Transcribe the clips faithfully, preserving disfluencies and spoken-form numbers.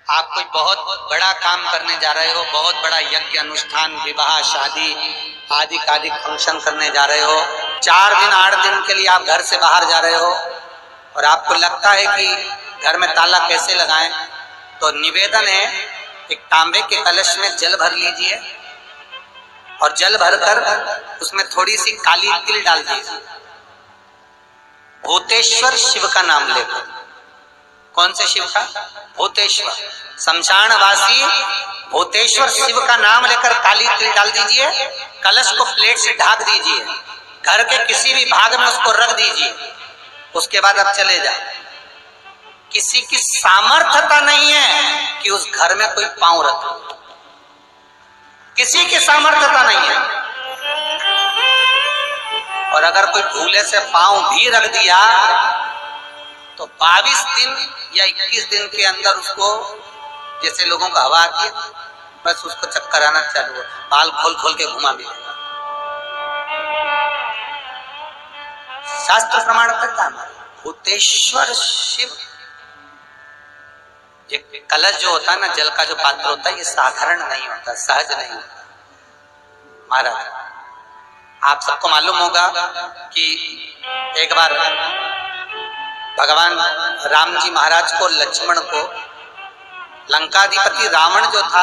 आप कोई बहुत बड़ा काम करने जा रहे हो, बहुत बड़ा यज्ञ अनुष्ठान, विवाह, शादी आदि आदि फंक्शन करने जा रहे हो, चार दिन आठ दिन के लिए आप घर से बाहर जा रहे हो और आपको लगता है कि घर में ताला कैसे लगाएं, तो निवेदन है एक तांबे के कलश में जल भर लीजिए और जल भरकर उसमें थोड़ी सी काली तिल डाल दीजिए। भूतेश्वर शिव का नाम लेकर। कौन से शिव का? भूतेश्वर। शमशानवासी भूतेश्वर शिव का नाम लेकर काली तिल डाल दीजिए, कलश को प्लेट से ढक दीजिए, घर के किसी भी भाग में उसको रख दीजिए। उसके बाद आप चले जाए। किसी की सामर्थ्यता नहीं है कि उस घर में कोई पांव रखे, किसी की सामर्थ्यता नहीं है। और अगर कोई भूले से पांव भी रख दिया तो बाईस दिन या इक्कीस दिन के अंदर उसको, जैसे लोगों का हवा आती है, बस उसको चक्कर आना चालू हो, बाल खोल खोल के घुमा भी। शास्त्र प्रमाण करता है भूतेश्वर शिव। ये कलश जो होता है ना, जल का जो पात्र होता है, ये साधारण नहीं होता, सहज नहीं होता। महाराज, आप सबको मालूम होगा कि एक बार भगवान राम जी महाराज को, लक्ष्मण को, लंकाधिपति रावण जो था,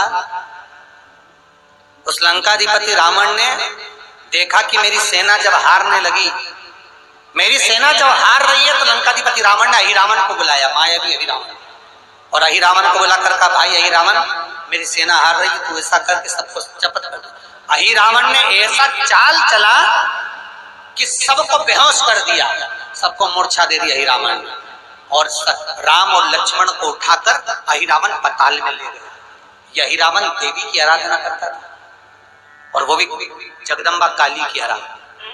उस लंकाधिपति रावण ने देखा कि मेरी सेना जब हारने लगी, मेरी सेना जब हार रही है, तो लंकाधिपति रावण ने अहिरावण को बुलाया, मायावी अहिरावण, और अहिरावण को बुलाकर कहा, भाई अहिरावण, मेरी सेना हार रही है, तू ऐसा करके सबको चपत कर दो। अहिरावण ने ऐसा चाल चला कि सबको बेहोश कर दिया, सबको मूर्छा दे दी अहिरावण ने, और राम और लक्ष्मण को उठाकर अहिरावण पताल में ले गए। यह अहिरावण देवी की आराधना करता था, और वो भी जगदम्बा काली की आराधना।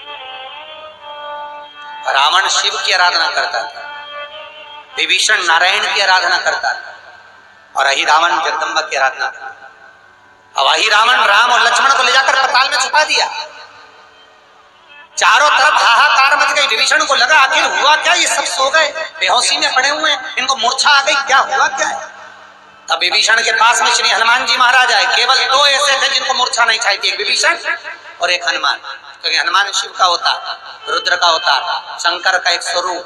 रावण शिव की आराधना करता था, विभीषण नारायण की आराधना करता था, और अहिरावण जगदम्बा की आराधना करता था। अब अहिरावण राम और लक्ष्मण को ले जाकर पताल में छुपा दिया। चारों तरफ हाहाकार मच गई। विभीषण को लगा आखिर हुआ क्या, ये सब सो गए, बेहोशी में पड़े हुए हैं, इनको मूर्छा आ गई, क्या हुआ क्या है। तब विभीषण के पास में श्री हनुमान जी महाराज आए। केवल दो ऐसे थे जिनको मूर्छा नहीं चाहिए थी, एक विभीषण और एक हनुमान, क्योंकि हनुमान शिव का होता, रुद्र का होता, शंकर का एक स्वरूप,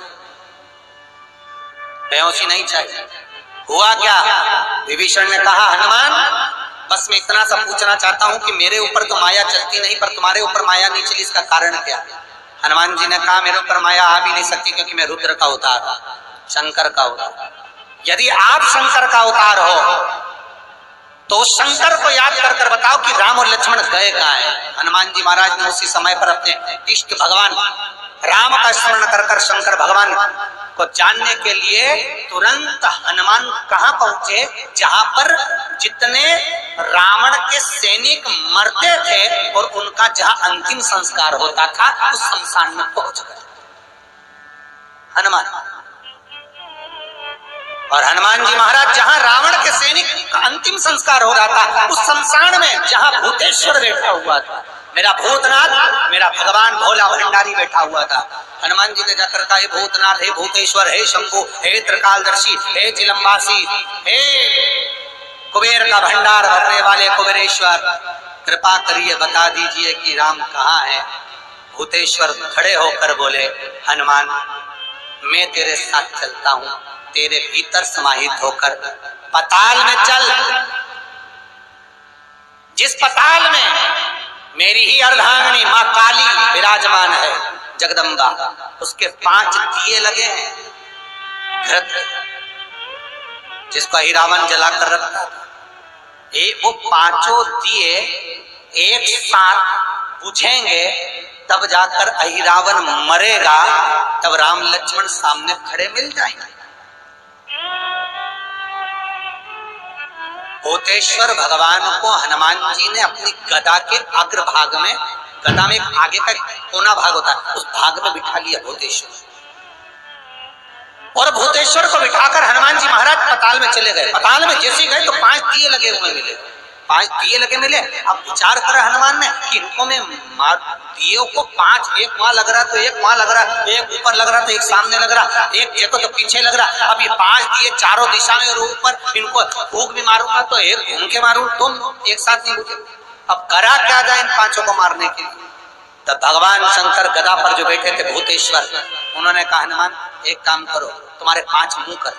बेहोशी नहीं चाहिए। हुआ क्या? विभीषण ने कहा, हनुमान, बस मैं इतना सा पूछना चाहता हूं कि मेरे ऊपर तो माया चलती नहीं, पर तुम्हारे ऊपर माया नहीं चली, इसका कारण क्या? हनुमान जी ने कहा, मेरे ऊपर माया आ भी नहीं सकती, क्योंकि मैं रुद्र का अवतार हूं, शंकर का अवतार। यदि आप शंकर का अवतार हो तो शंकर को याद कर कर बताओ कि राम और लक्ष्मण गए कहाँ हैं। हनुमान जी महाराज ने उसी समय पर अपने इष्ट भगवान राम का स्मरण कर कर शंकर भगवान को जानने के लिए तुरंत हनुमान कहां पहुंचे, जहां पर जितने रावण के सैनिक मरते थे और उनका जहां अंतिम संस्कार होता था, उस शमशान में पहुंच गए हनुमान। और हनुमान जी महाराज जहां रावण के सैनिक का अंतिम संस्कार हो रहा था, उस शमशान में जहां भूतेश्वर बैठा हुआ था, मेरा भूतनाथ, मेरा भगवान भोला भंडारी बैठा हुआ था। हनुमान जी ने जाकर कहा, हे भूतनाथ, हे भूतेश्वर, हे शंभु, हे त्रिकालदर्शी, हे चिलम्बासी, हे कुबेर का भंडार भरने वाले कुबेरेश्वर, कृपा करिए बता दीजिए कि राम कहाँ है। भूतेश्वर खड़े होकर बोले, हनुमान, मैं तेरे साथ चलता हूं, तेरे भीतर समाहित होकर पताल में चल। जिस पताल में मेरी ही अर्धांगिनी मां काली विराजमान है, जगदम्बा, उसके पांच दिए लगे हैं, घृत, जिसको अहिरावण जलाकर रखता था। ए, वो पांचों दिए एक साथ बुझेंगे, तब जाकर अहिरावण मरेगा, तब राम लक्ष्मण सामने खड़े मिल जाएंगे। भूतेश्वर भगवान को हनुमान जी ने अपनी गदा के अग्रभाग में, गदा में एक आगे का कोना भाग होता है, उस भाग में बिठा लिया भूतेश्वर। और भूतेश्वर को बिठाकर हनुमान जी महाराज पताल में चले गए। पताल में जैसे गए तो पांच दिए लगे हुए मिले। पांच दिए लगे मिले। अब विचार करा हनुमान ने कि इनको में मार दिए को पांच, एक वहां लग रहा तो एक वहां लग रहा, एक ऊपर लग रहा तो एक सामने लग रहा, एक देखो तो पीछे लग रहा। अब ये पांच दिए चारों दिशा में और ऊपर, इनको फूंक भी मारूंगा तो एक घूम के मारूं, तुम एक साथ नहीं बुझे। अब करा क्या जाए इन पांचों को मारने के लिए? तब भगवान शंकर गदा पर जो बैठे थे भूतेश्वर, उन्होंने कहा हनुमान एक काम करो, तुम्हारे पांच मुंह कर।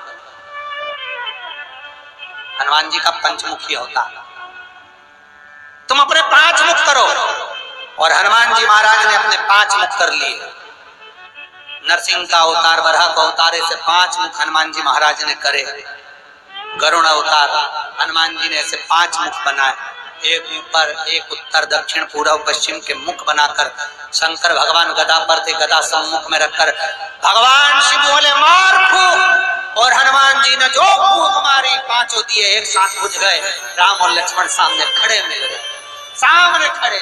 हनुमान जी का पंचमुखी होता, तुम अपने पांच मुख करो। और हनुमान जी महाराज ने अपने पांच मुख कर लिए। नरसिंह का अवतार, वराह का अवतार, ऐसे पांच मुख हनुमान जी महाराज ने करे। गरुड़ अवतार, हनुमान जी ने ऐसे पांच मुख बनाए, एक ऊपर, एक उत्तर, दक्षिण, पूर्व, पश्चिम के मुख बनाकर शंकर भगवान गदा पर थे, गदा सम्मुख में रखकर भगवान शिव बोले मार फूंक, और हनुमान जी ने जो फूंक मारी पांचों दिए एक साथ बुझ गए। राम और लक्ष्मण सामने खड़े मिल गए, सामने खड़े।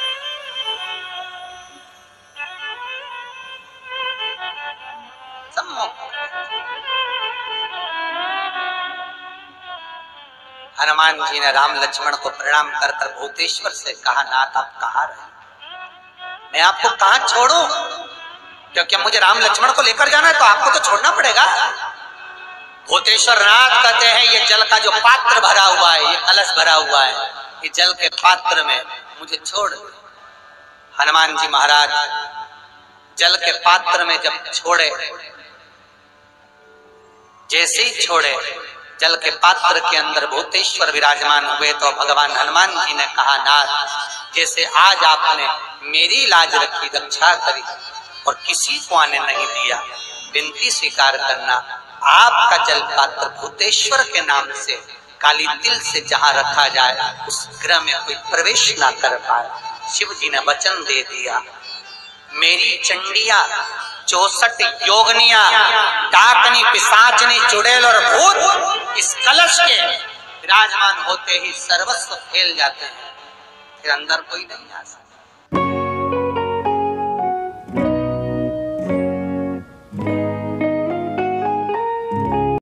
हनुमान जी ने राम लक्ष्मण को प्रणाम कर कर भूतेश्वर से कहा नाथ आप कहाँ रहे, मैं आपको कहाँ छोड़ूं? क्योंकि मुझे राम लक्ष्मण को लेकर जाना है तो आपको तो छोड़ना पड़ेगा। भूतेश्वर नाथ कहते हैं ये जल का जो पात्र भरा हुआ है, ये कलश भरा हुआ है, ये जल के पात्र में मुझे छोड़ दे। हनुमान जी महाराज जल के पात्र में जब छोड़े, जैसे ही छोड़े जल के पात्र के अंदर भूतेश्वर विराजमान हुए तो भगवान हनुमान जी ने कहा नाथ जैसे आज आपने मेरी लाज रखी, रक्षा करी और किसी को आने नहीं दिया, विनती स्वीकार करना आपका जल पात्र भूतेश्वर के नाम से काली तिल से जहां रखा जाए उस ग्रह में कोई प्रवेश ना कर पाए। शिव जी ने वचन दे दिया, मेरी चंडिया चौसठ योगनिया डाकनी पिशाचनी चुड़ैल और भूत इस कलश के विराजमान होते ही सर्वस्व फैल जाते हैं, फिर अंदर कोई नहीं आ सकता।